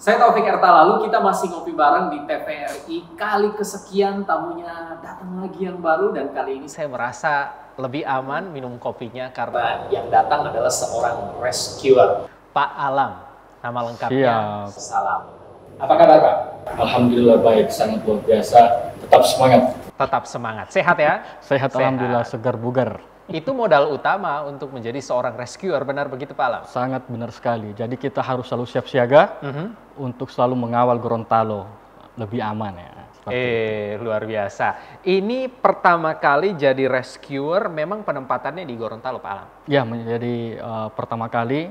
Saya Taufik Erta, lalu kita masih ngopi bareng di TVRI. Kali kesekian tamunya datang lagi yang baru, dan kali ini saya merasa lebih aman minum kopinya karena yang datang adalah seorang rescuer, Pak Alam. Nama lengkapnya. Siap. Salam. Apa kabar, Pak? Alhamdulillah baik, sangat luar biasa. Tetap semangat. Tetap semangat. Sehat ya? Sehat. Alhamdulillah, segar bugar. Itu modal utama untuk menjadi seorang rescuer, benar begitu Pak Alam? Sangat benar sekali. Jadi kita harus selalu siap siaga untuk selalu mengawal Gorontalo lebih aman ya. Luar biasa. Ini pertama kali jadi rescuer, memang penempatannya di Gorontalo Pak Alam? Ya, menjadi pertama kali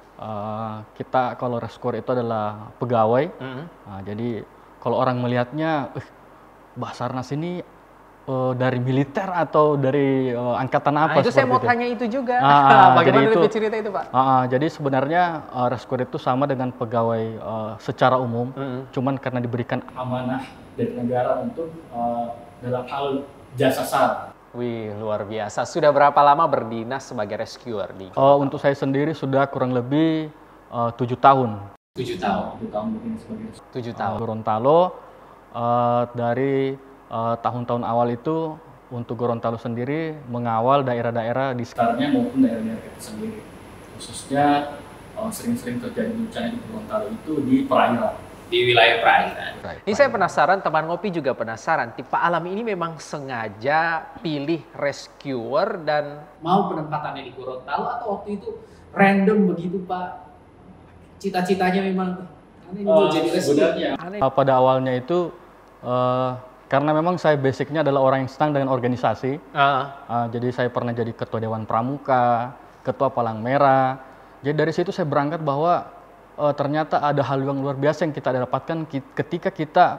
kita kalau rescuer itu adalah pegawai. Jadi kalau orang melihatnya, Basarnas ini dari militer atau dari angkatan apa? Itu saya mau tanya itu juga. Bagaimana lebih cerita itu Pak? Jadi sebenarnya rescuer itu sama dengan pegawai secara umum, cuman karena diberikan amanah dari negara untuk dalam hal jasa SAR. Wih, luar biasa. Sudah berapa lama berdinas sebagai rescuer di? Untuk saya sendiri sudah kurang lebih 7 tahun. 7 tahun. 7 tahun berdinas sebagai 7 tahun. Gorontalo dari tahun-tahun awal itu untuk Gorontalo sendiri mengawal daerah-daerah di sekitarnya maupun daerah-daerah kita sendiri. Khususnya sering-sering terjadi bencana di Gorontalo itu di perairan. Di wilayah perairan. Ini saya penasaran, teman ngopi juga penasaran. Pak Alam ini memang sengaja pilih rescuer dan mau penempatannya di Gorontalo atau waktu itu random begitu Pak? Cita-citanya memang ini mau jadi rescuer. Pada awalnya itu karena memang saya basicnya adalah orang yang senang dengan organisasi. Jadi saya pernah jadi ketua Dewan Pramuka, ketua Palang Merah. Jadi dari situ saya berangkat bahwa ternyata ada hal yang luar biasa yang kita dapatkan ketika kita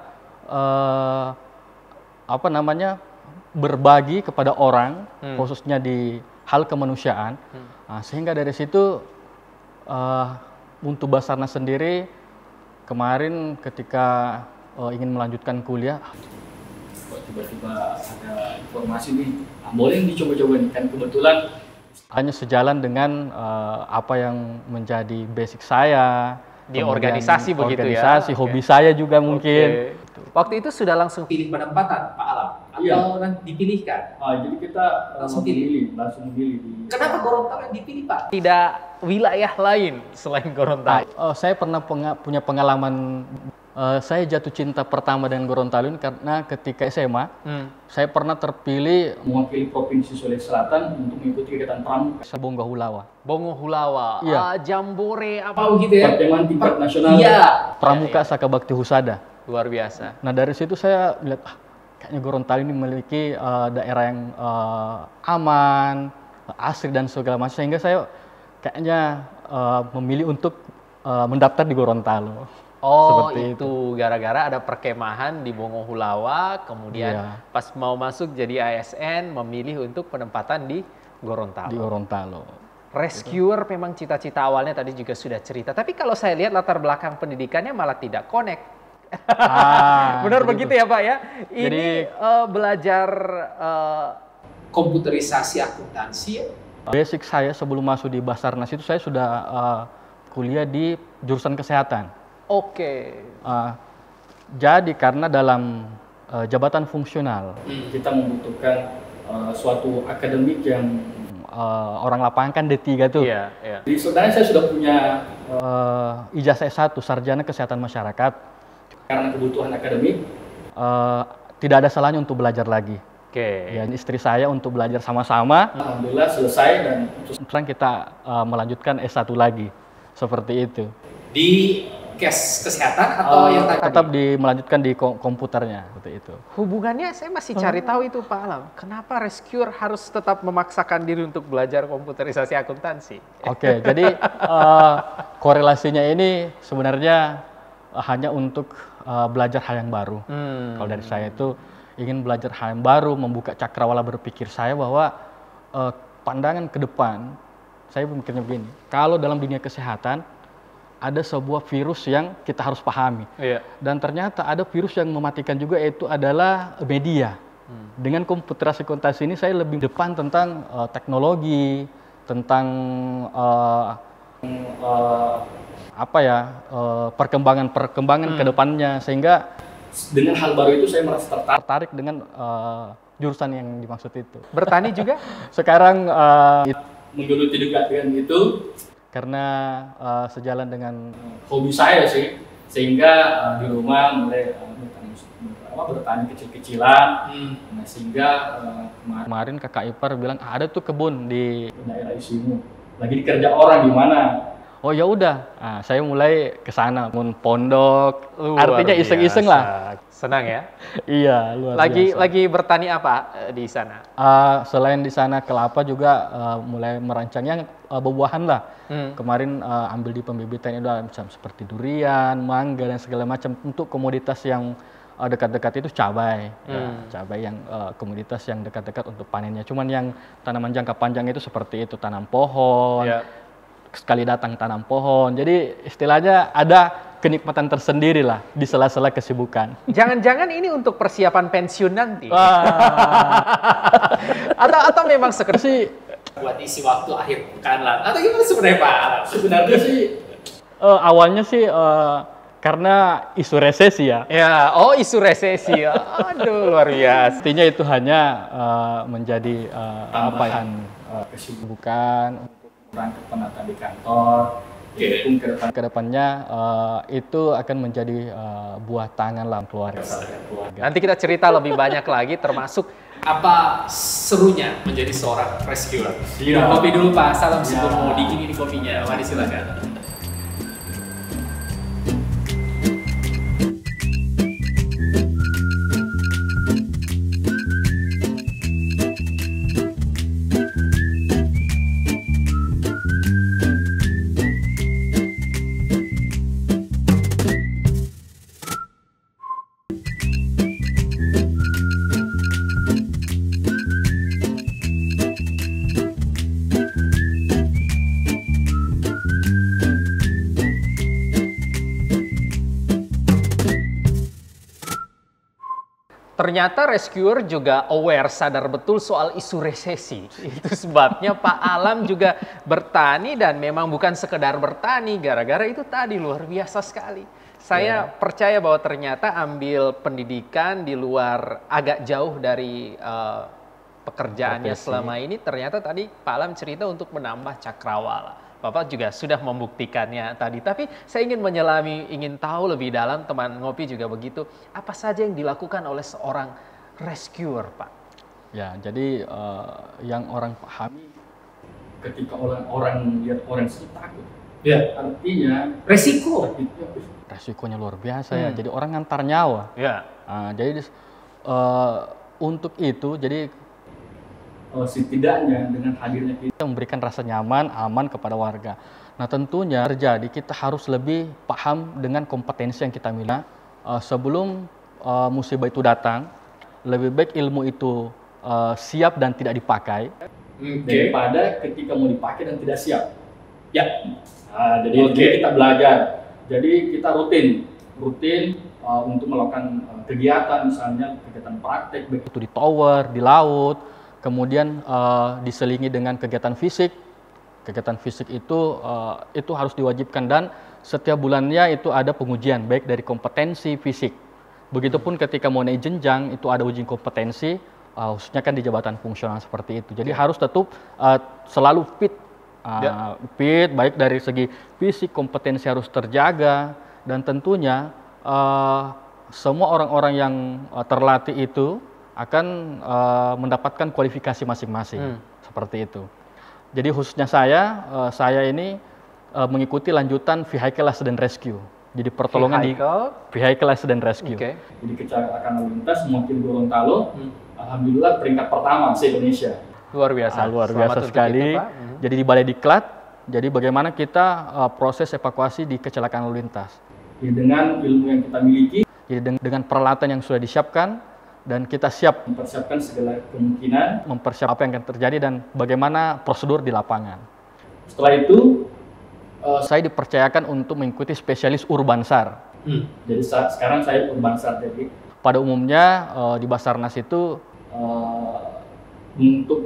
berbagi kepada orang, khususnya di hal kemanusiaan. Sehingga dari situ untuk Basarnas sendiri kemarin ketika ingin melanjutkan kuliah, tiba-tiba ada informasi nih, boleh dicoba-coba nih, kan kebetulan hanya sejalan dengan apa yang menjadi basic saya di organisasi begitu organisasi, ya. Hobi saya juga mungkin. Waktu itu sudah langsung pilih penempatan Pak Alam atau dipilihkan? Jadi kita langsung memilih. Kenapa Gorontalo yang dipilih Pak? Tidak wilayah lain selain Gorontalo? Saya pernah punya pengalaman. Saya jatuh cinta pertama dengan Gorontalo ini karena ketika SMA, saya pernah terpilih mewakili Provinsi Sulawesi Selatan untuk mengikuti kegiatan pramuka Bongo Hulawa. Bongo Hulawa, iya. Jambore apa gitu ya? Pertemuan tingkat nasional. Iya. Pramuka Saka Bakti Husada. Luar biasa. Nah dari situ saya melihat, kayaknya Gorontalo ini memiliki daerah yang aman, asri dan segala macam, sehingga saya kayaknya memilih untuk mendaftar di Gorontalo. Seperti itu, gara-gara ada perkemahan di Bongo Hulawa, kemudian pas mau masuk jadi ASN, memilih untuk penempatan di Gorontalo. Di Gorontalo. Rescuer memang cita-cita awalnya tadi juga sudah cerita, tapi kalau saya lihat latar belakang pendidikannya malah tidak connect. Benar begitu ya Pak ya? Ini jadi, belajar komputerisasi akuntansi ya? Basic saya sebelum masuk di Basarnas itu saya sudah kuliah di jurusan kesehatan. Jadi karena dalam jabatan fungsional kita membutuhkan suatu akademik yang orang lapangan kan D3 tuh. Jadi sebenarnya saya sudah punya ijazah S1 sarjana kesehatan masyarakat. Karena kebutuhan akademik tidak ada salahnya untuk belajar lagi. Dan istri saya untuk belajar sama-sama. Alhamdulillah selesai dan sekarang kita melanjutkan S1 lagi. Seperti itu. Di kesehatan atau yang tadi? Tetap melanjutkan di komputernya seperti itu. Hubungannya saya masih cari tahu itu Pak Alam. Kenapa rescuer harus tetap memaksakan diri untuk belajar komputerisasi akuntansi? Jadi korelasinya ini sebenarnya hanya untuk belajar hal yang baru. Kalau dari saya itu ingin belajar hal yang baru, membuka cakrawala berpikir saya bahwa pandangan ke depan, saya memikirnya begini, kalau dalam dunia kesehatan ada sebuah virus yang kita harus pahami. Dan ternyata ada virus yang mematikan juga, yaitu adalah media. Dengan komputerasi akuntansi ini saya lebih depan tentang teknologi, tentang apa ya, perkembangan ke depannya, sehingga dengan hal baru itu saya merasa tertarik dengan jurusan yang dimaksud itu. Bertani juga? Sekarang menggeluti juga dengan itu karena sejalan dengan hobi saya sih, sehingga di rumah mulai bertani kecil-kecilan. Nah, sehingga kemarin kakak ipar bilang ada tuh kebun di daerah Isimu, lagi dikerja orang di mana. Oh ya udah, nah, saya mulai ke sana, pondok, artinya iseng-iseng lah. Senang ya? Iya, luar biasa. Lagi bertani apa di sana? Selain di sana kelapa juga mulai merancangnya buah-buahan lah. Kemarin ambil di pembibitan itu macam seperti durian, mangga dan segala macam. Untuk komoditas yang dekat-dekat itu cabai, cabai yang komoditas yang dekat-dekat untuk panennya. Cuman yang tanaman jangka panjang itu seperti itu, tanam pohon. Sekali datang tanam pohon. Jadi istilahnya ada kenikmatan tersendiri lah di sela-sela kesibukan. Jangan-jangan ini untuk persiapan pensiun nanti? atau memang sekedar sih buat isi waktu akhir pekan lah? Atau gimana sebenarnya Pak Alam? Sebenarnya sih awalnya sih karena isu resesi ya. Ya, isu resesi. Aduh, luar biasa. Artinya itu hanya menjadi kesibukan untuk penata di kantor. Kedepannya itu akan menjadi buah tangan lah keluarga. Nanti kita cerita lebih banyak lagi, termasuk apa serunya menjadi seorang rescuer. Minum kopi dulu Pak, salam sebelum mau dingin ini kopinya. Mari silakan. Ternyata rescuer juga aware, sadar betul soal isu resesi. Itu sebabnya Pak Alam juga bertani, dan memang bukan sekedar bertani, gara-gara itu tadi luar biasa sekali. Saya percaya bahwa ternyata ambil pendidikan di luar, agak jauh dari pekerjaannya selama ini, ternyata tadi Pak Alam cerita untuk menambah cakrawala. Bapak juga sudah membuktikannya tadi. Tapi saya ingin menyelami, ingin tahu lebih dalam, teman ngopi juga begitu. Apa saja yang dilakukan oleh seorang rescuer, Pak? Ya, jadi yang orang pahami ketika orang lihat orang itu takut. Ya, artinya resikonya luar biasa ya. Jadi orang ngantar nyawa. Ya. Jadi untuk itu, jadi setidaknya dengan hadirnya kita memberikan rasa nyaman, aman kepada warga. Nah tentunya terjadi kita harus lebih paham dengan kompetensi yang kita miliki. Sebelum musibah itu datang, lebih baik ilmu itu siap dan tidak dipakai daripada ketika mau dipakai dan tidak siap. Ya. Jadi kita belajar. Jadi kita rutin untuk melakukan kegiatan, misalnya kegiatan praktek, baik itu di tower, di laut. Kemudian diselingi dengan kegiatan fisik. Kegiatan fisik itu harus diwajibkan, dan setiap bulannya itu ada pengujian baik dari kompetensi fisik. Begitupun ketika mau naik jenjang itu ada uji kompetensi, khususnya kan di jabatan fungsional seperti itu. Jadi harus tetap selalu fit, baik dari segi fisik, kompetensi harus terjaga, dan tentunya semua orang-orang yang terlatih itu akan mendapatkan kualifikasi masing-masing, seperti itu. Jadi khususnya saya ini mengikuti lanjutan Vehicle Accident Rescue. Jadi pertolongan di Vehicle Accident Rescue. Jadi kecelakaan lalu lintas mewakili Gorontalo, alhamdulillah peringkat pertama se-Indonesia. Luar biasa. Luar biasa sekali. Jadi di Balai Diklat, jadi bagaimana kita proses evakuasi di kecelakaan lalu lintas. Jadi dengan ilmu yang kita miliki, jadi dengan peralatan yang sudah disiapkan, dan kita siap mempersiapkan segala kemungkinan, mempersiapkan apa yang akan terjadi dan bagaimana prosedur di lapangan. Setelah itu, saya dipercayakan untuk mengikuti spesialis Urbansar. Jadi sekarang saya Urbansar. Jadi pada umumnya di Basarnas itu untuk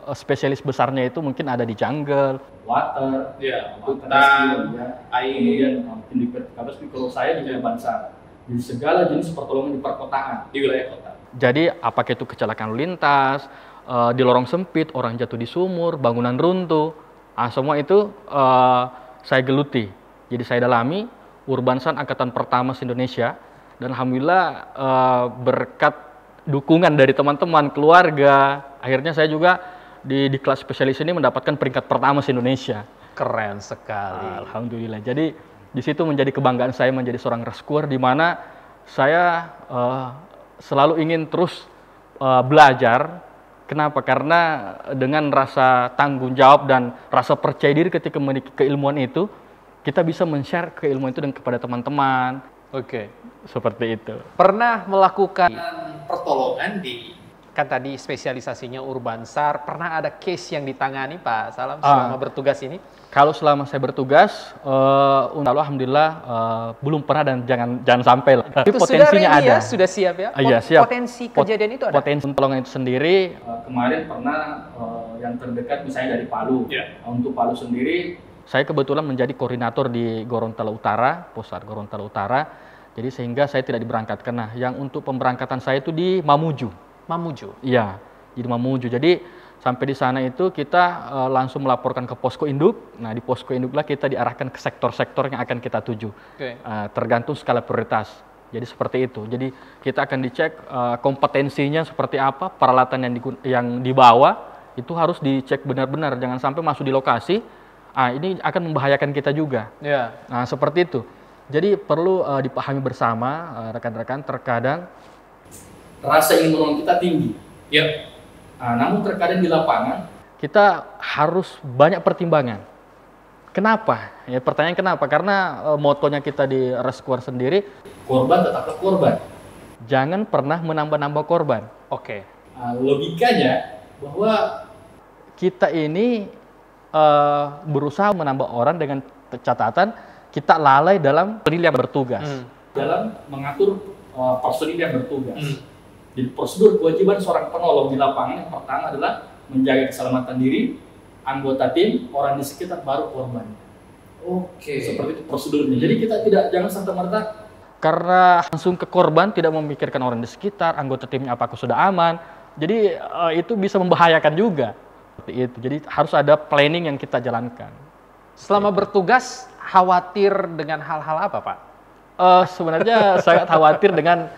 spesialis besarnya itu mungkin ada di jungle, water, Ya, hutan, air. kemudian mungkin di vertikal. Kalau saya di Bansar, di segala jenis pertolongan di perkotaan, Di wilayah kota. jadi apakah itu kecelakaan lalu lintas, di lorong sempit, orang jatuh di sumur, bangunan runtuh, semua itu saya geluti. Jadi saya dalami Urbansan Angkatan Pertama Indonesia, dan alhamdulillah berkat dukungan dari teman-teman, keluarga, akhirnya saya juga di kelas spesialis ini mendapatkan peringkat pertama Indonesia. Keren sekali. Alhamdulillah. Jadi di situ menjadi kebanggaan saya menjadi seorang rescuer, di mana saya selalu ingin terus belajar. Kenapa? Karena dengan rasa tanggung jawab dan rasa percaya diri ketika memiliki keilmuan itu, kita bisa men-share keilmuan itu kepada teman-teman. Oke. Seperti itu. Pernah melakukan pertolongan kan tadi spesialisasinya Urbansar, pernah ada case yang ditangani Pak Salam selama bertugas ini? Kalau selama saya bertugas, alhamdulillah belum pernah, dan jangan sampai lah. Tapi potensinya ada. Ya, sudah siap ya? Iya, siap. Potensi kejadian itu ada? Potensi pertolongan itu sendiri, kemarin pernah yang terdekat misalnya dari Palu. Untuk Palu sendiri, saya kebetulan menjadi koordinator di Gorontalo Utara, pusat Gorontalo Utara. Jadi sehingga saya tidak diberangkatkan. Nah, yang untuk pemberangkatan saya itu di Mamuju. Mamuju? Iya, di Mamuju. Jadi sampai di sana itu kita langsung melaporkan ke posko induk. Nah, di posko induklah kita diarahkan ke sektor-sektor yang akan kita tuju. Tergantung skala prioritas. Jadi seperti itu. Jadi kita akan dicek kompetensinya seperti apa, peralatan yang dibawa itu harus dicek benar-benar. Jangan sampai masuk di lokasi, ini akan membahayakan kita juga. Nah, seperti itu. Jadi perlu dipahami bersama rekan-rekan, terkadang rasa ingin menolong kita tinggi. Namun terkadang di lapangan kita harus banyak pertimbangan. Kenapa? Ya, pertanyaan kenapa? Karena motonya kita di Rescuer sendiri, korban tetaplah korban. Jangan pernah menambah-nambah korban. Logikanya bahwa kita ini berusaha menambah orang dengan catatan kita lalai dalam personil yang bertugas. Dalam mengatur personil yang bertugas. Jadi prosedur kewajiban seorang penolong di lapangan yang pertama adalah menjaga keselamatan diri, anggota tim, orang di sekitar, baru korban. Seperti itu prosedurnya. Jadi kita jangan serta-merta karena langsung ke korban, tidak memikirkan orang di sekitar, anggota timnya apakah sudah aman. Jadi itu bisa membahayakan juga. Seperti itu. Jadi harus ada planning yang kita jalankan. Selama bertugas khawatir dengan hal-hal apa, Pak? Sebenarnya sangat khawatir dengan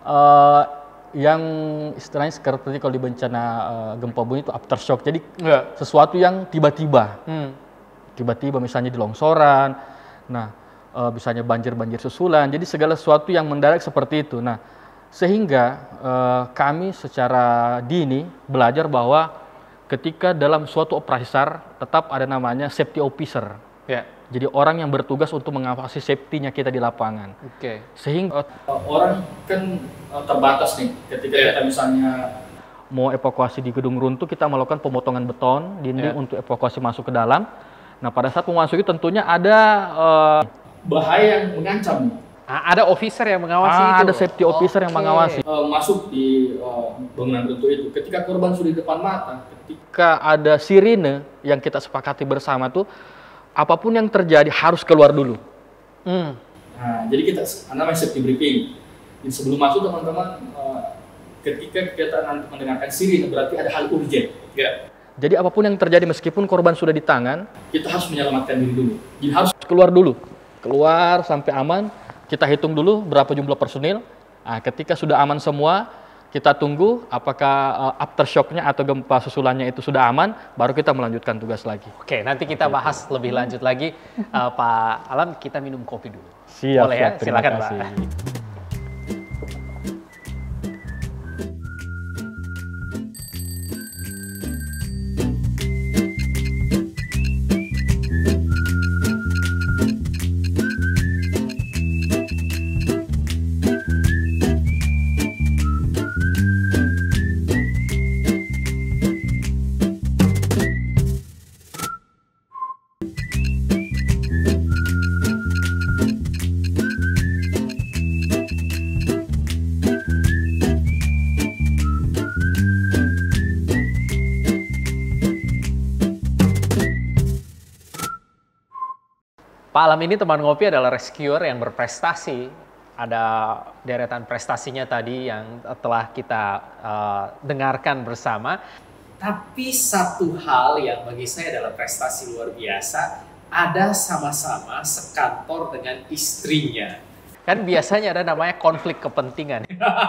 yang istilahnya seperti kalau di bencana gempa bumi itu aftershock. Jadi sesuatu yang tiba-tiba. Tiba-tiba misalnya di longsoran, misalnya banjir-banjir susulan. Jadi segala sesuatu yang mendadak seperti itu. Nah, sehingga kami secara dini belajar bahwa ketika dalam suatu operasi SAR tetap ada namanya safety officer. Jadi orang yang bertugas untuk mengawasi safety-nya kita di lapangan. Sehingga orang kan terbatas nih. Ketika kita misalnya mau evakuasi di gedung runtuh, kita melakukan pemotongan beton dinding untuk evakuasi masuk ke dalam. Nah, pada saat memasuki tentunya ada bahaya yang mengancam. Ada officer yang mengawasi itu? Ada safety officer yang mengawasi. Masuk di bangunan runtuh itu, ketika korban sudah di depan mata, ketika ada sirine yang kita sepakati bersama tuh, apapun yang terjadi harus keluar dulu. Nah, jadi kita namanya safety briefing. Jadi sebelum masuk teman-teman, ketika kita nanti mendengarkan sirine berarti ada hal urgent. Jadi apapun yang terjadi meskipun korban sudah di tangan, kita harus menyelamatkan diri dulu. Jadi harus keluar dulu. Keluar sampai aman, kita hitung dulu berapa jumlah personil. Nah, ketika sudah aman semua, kita tunggu apakah aftershock-nya atau gempa susulannya itu sudah aman, baru kita melanjutkan tugas lagi. Nanti kita bahas lebih lanjut lagi. Pak Alam, kita minum kopi dulu. Siap, boleh ya? Silakan, Pak. Pak Alam ini teman ngopi adalah rescuer yang berprestasi. Ada deretan prestasinya tadi yang telah kita dengarkan bersama. Tapi satu hal yang bagi saya adalah prestasi luar biasa, ada sama-sama sekantor dengan istrinya. Kan biasanya ada namanya konflik kepentingan.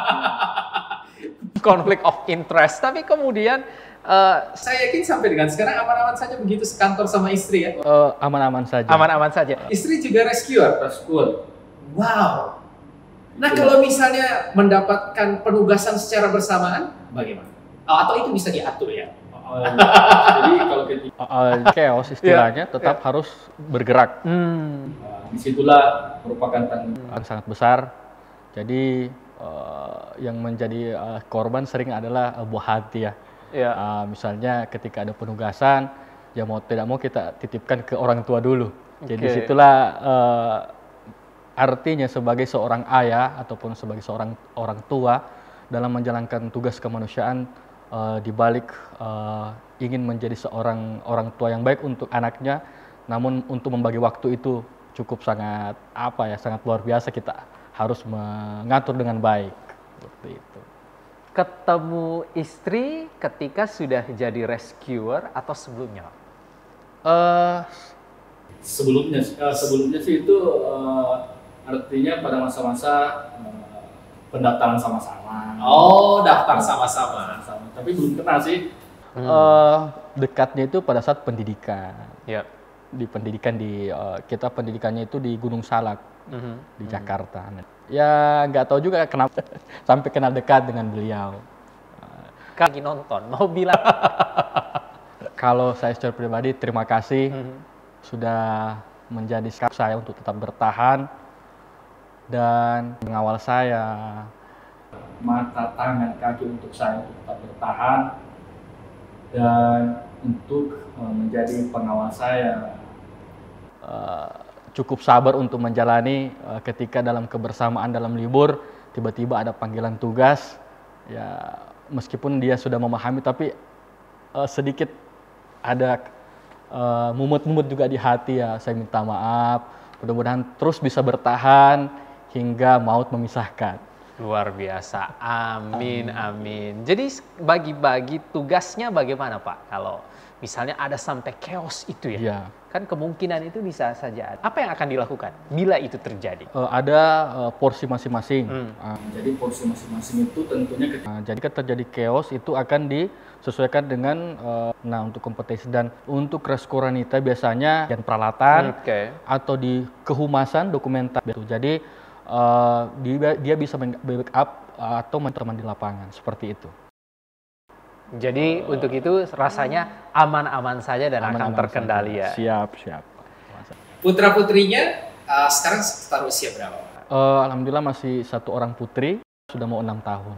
Konflik of interest. Tapi kemudian saya yakin sampai dengan sekarang aman-aman saja begitu sekantor sama istri ya? Aman-aman saja. Aman-aman saja. Istri juga rescuer? Rescuer. Wow. Nah kalau misalnya mendapatkan penugasan secara bersamaan, bagaimana? Atau itu bisa diatur ya? Jadi kalau chaos istilahnya tetap harus bergerak. Disitulah merupakan tanggung jawab sangat besar. Jadi yang menjadi korban sering adalah buah hati ya. Misalnya ketika ada penugasan, ya mau tidak mau kita titipkan ke orang tua dulu. Jadi disitulah artinya sebagai seorang ayah ataupun sebagai seorang orang tua dalam menjalankan tugas kemanusiaan, di balik ingin menjadi seorang orang tua yang baik untuk anaknya, namun untuk membagi waktu itu cukup sangat sangat luar biasa. Kita harus mengatur dengan baik seperti itu. Ketemu istri ketika sudah jadi rescuer atau sebelumnya? Sebelumnya sih itu artinya pada masa-masa pendaftaran sama-sama. Oh, daftar sama-sama. Tapi belum kenal sih. Dekatnya itu pada saat pendidikan. Ya. Di pendidikan kita pendidikannya itu di Gunung Salak di Jakarta. Ya nggak tahu juga kenapa sampai kenal dekat dengan beliau. Lagi nonton, mau bilang. Kalau saya secara pribadi terima kasih sudah menjadi sikap saya untuk tetap bertahan dan mengawal saya. Mata, tangan, kaki untuk saya untuk tetap bertahan dan untuk menjadi pengawal saya. Cukup sabar untuk menjalani ketika dalam kebersamaan dalam libur tiba-tiba ada panggilan tugas. Ya meskipun dia sudah memahami tapi sedikit ada mumut-mumut juga di hati ya. Saya minta maaf. Mudah-mudahan terus bisa bertahan hingga maut memisahkan. Luar biasa. Amin, amin. Jadi bagi-bagi tugasnya bagaimana Pak? Kalau misalnya ada sampai chaos itu ya? Ya. Kan kemungkinan itu bisa saja. Apa yang akan dilakukan bila itu terjadi? Ada porsi masing-masing. Jadi porsi masing-masing itu tentunya jadi ketika terjadi chaos itu akan disesuaikan dengan untuk kompetensi dan untuk reskuranita biasanya dan peralatan atau di kehumasan dokumentasi. Jadi dia bisa backup atau teman di lapangan seperti itu. Jadi untuk itu rasanya aman-aman saja dan akan terkendali ya. Siap. Putra putrinya sekarang sekitar usia berapa? Alhamdulillah masih satu orang putri, sudah mau 6 tahun.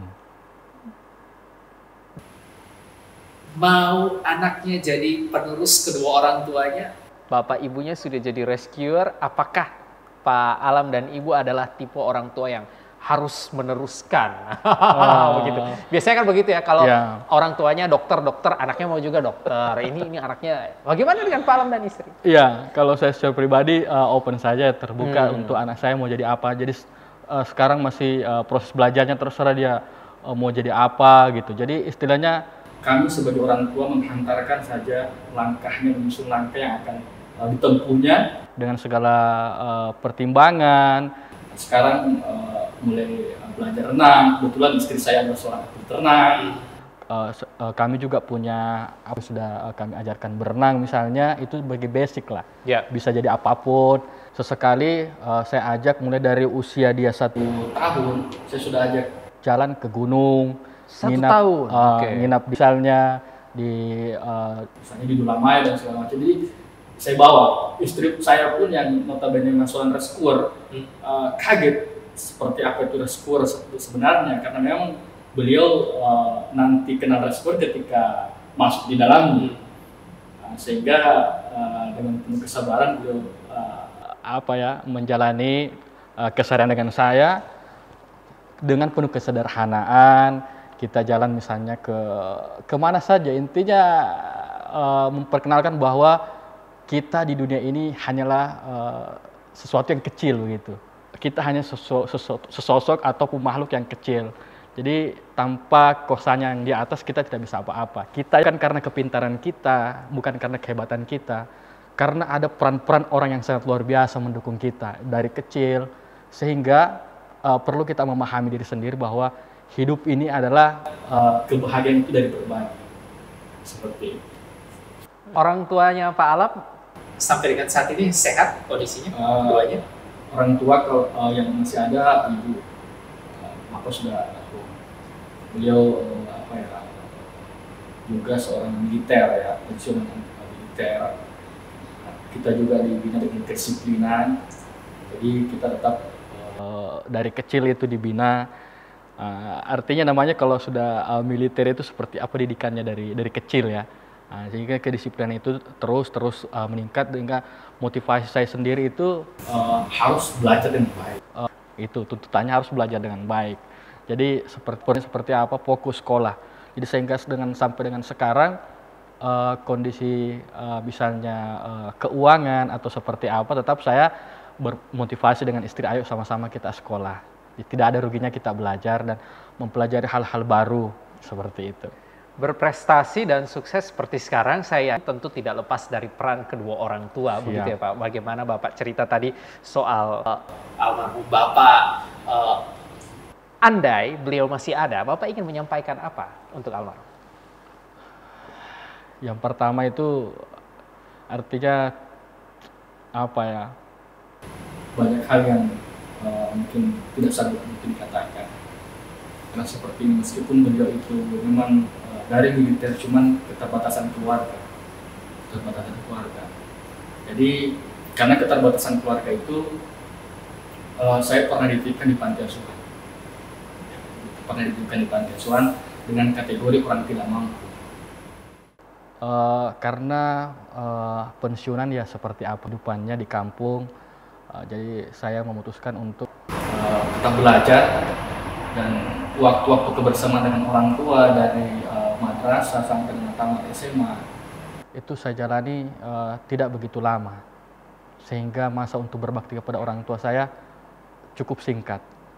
Mau anaknya jadi penerus kedua orang tuanya? Bapak ibunya sudah jadi rescuer, apakah Pak Alam dan Ibu adalah tipe orang tua yang harus meneruskan? Begitu. Biasanya kan begitu ya, kalau orang tuanya dokter, anaknya mau juga dokter. Ini anaknya. Bagaimana dengan Pak Alam dan istri? Iya, kalau saya secara pribadi open saja, terbuka untuk anak saya mau jadi apa. Jadi sekarang masih proses belajarnya, terserah dia mau jadi apa gitu. Jadi istilahnya kami sebagai orang tua menghantarkan saja langkahnya, menyusun langkah yang akan ditempuhnya dengan segala pertimbangan. Sekarang mulai belajar renang, kebetulan istri saya adalah seorang atlet renang. Kami juga punya sudah kami ajarkan berenang misalnya, itu sebagai basic lah. Bisa jadi apapun. Sesekali saya ajak mulai dari usia dia 1 tahun, saya sudah ajak jalan ke gunung, 1 tahun, nginap misalnya misalnya di Dulamaya dan segala macam. Jadi saya bawa istri saya pun yang notabene seorang rescuer kaget seperti apa itu rescuer sebenarnya, karena memang beliau nanti kenal rescuer ketika masuk di dalamnya. Sehingga dengan penuh kesabaran beliau menjalani keseharian dengan saya dengan penuh kesederhanaan. Kita jalan misalnya kemana saja, intinya memperkenalkan bahwa kita di dunia ini hanyalah sesuatu yang kecil begitu. Kita hanya sesosok ataupun makhluk yang kecil. Jadi tanpa kosanya yang di atas kita tidak bisa apa-apa. Kita kan karena kepintaran kita, bukan karena kehebatan kita. Karena ada peran-peran orang yang sangat luar biasa mendukung kita dari kecil. Sehingga perlu kita memahami diri sendiri bahwa hidup ini adalah kebahagiaan itu dari berbagi. Seperti itu. Orang tuanya Pak Alam sampai dengan saat ini sehat kondisinya keduanya? Orang tua kalau yang masih ada ibu, apa sudah beliau juga seorang militer ya, pensiunan militer. Kita juga dibina dengan kedisiplinan, jadi kita tetap dari kecil itu dibina. Artinya namanya kalau sudah militer itu seperti apa didikannya dari kecil ya. Sehingga kedisiplinan itu terus meningkat, sehingga motivasi saya sendiri itu harus belajar dengan baik. Itu tuntutannya harus belajar dengan baik. Jadi seperti apa, fokus sekolah. Jadi sehingga sampai dengan sekarang kondisi misalnya keuangan atau seperti apa, tetap saya bermotivasi dengan istri, ayo sama-sama kita sekolah. Jadi, tidak ada ruginya kita belajar dan mempelajari hal-hal baru seperti itu. Berprestasi dan sukses seperti sekarang, saya tentu tidak lepas dari peran kedua orang tua, begitu ya Pak. Bagaimana Bapak cerita tadi soal almarhum Bapak. Andai beliau masih ada, Bapak ingin menyampaikan apa untuk almarhum? Yang pertama itu artinya apa ya? Banyak hal yang mungkin tidak sanggup untuk dikatakan. Karena seperti ini, meskipun beliau itu memang dari militer, cuman keterbatasan keluarga. Jadi karena keterbatasan keluarga itu, saya pernah dititipkan di panti asuhan. Dengan kategori orang tidak mampu. Karena pensiunan ya seperti apa kehidupannya di kampung, jadi saya memutuskan untuk tetap belajar, dan waktu-waktu kebersamaan dengan orang tua dari madrasah sampai dengan tamat SMA itu saya jalani tidak begitu lama, sehingga masa untuk berbakti kepada orang tua saya cukup singkat,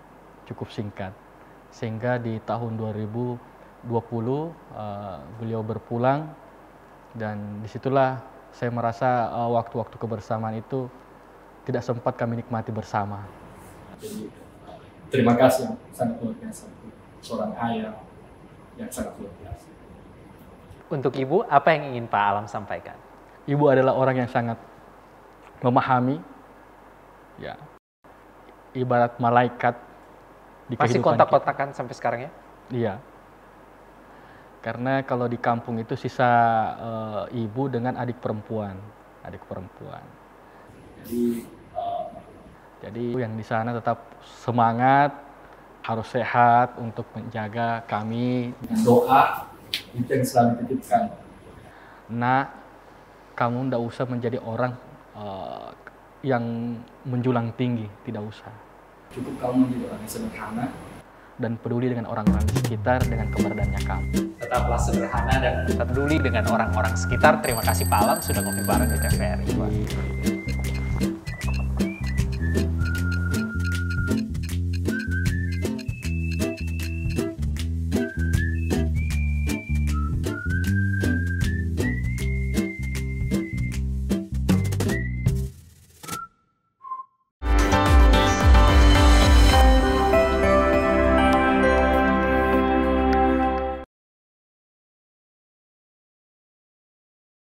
sehingga di tahun 2020 beliau berpulang, dan disitulah saya merasa waktu-waktu kebersamaan itu tidak sempat kami nikmati bersama. Jadi terima kasih sangat luar biasa, seorang ayah yang sangat luar biasa. Untuk Ibu, apa yang ingin Pak Alam sampaikan? Ibu adalah orang yang sangat memahami, ya, ibarat malaikat di kehidupan. Masih kontak-kontakan sampai sekarang ya? Iya. Karena kalau di kampung itu sisa ibu dengan adik perempuan. Jadi yang di sana tetap semangat, harus sehat untuk menjaga kami. Dengan doa itu yang selalu dititipkan. Nah, kamu tidak usah menjadi orang yang menjulang tinggi, tidak usah. Cukup kamu menjadi orang yang sederhana dan peduli dengan orang-orang di sekitar dengan keberadaannya kamu. Tetaplah sederhana dan peduli dengan orang-orang sekitar. Terima kasih Pak Alam sudah ngopi bareng di TVRI.